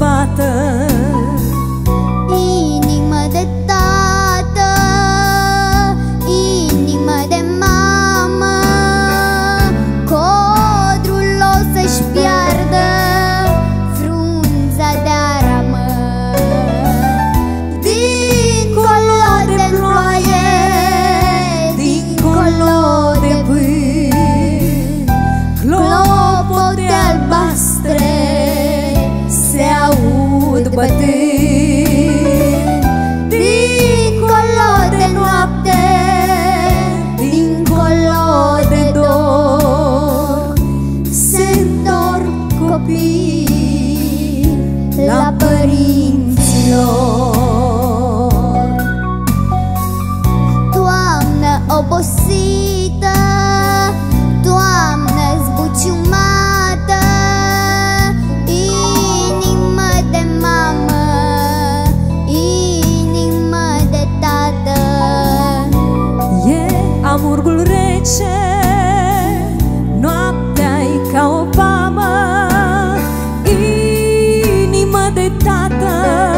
bată. Inimă de tată, inimă de mamă, codrul o să-și piardă frunza de aramă. Dincolo de ploaie, dincolo de vânt, clopote albastre se aud bătând. Dincolo de noapte, dincolo de dor, se întorc copii la părinților. Toamnă obosită, toamnă zbuciumată, inimă de mamă, inimă de tată. E amurgul rece, noaptea-i ca o vamă, inimă de tată,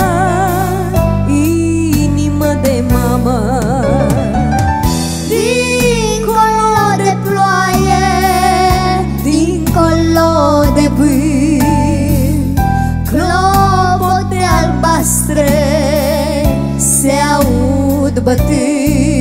inimă de mamă. Dincolo de ploaie, dincolo de vânt, clopote albastre se aud bătând.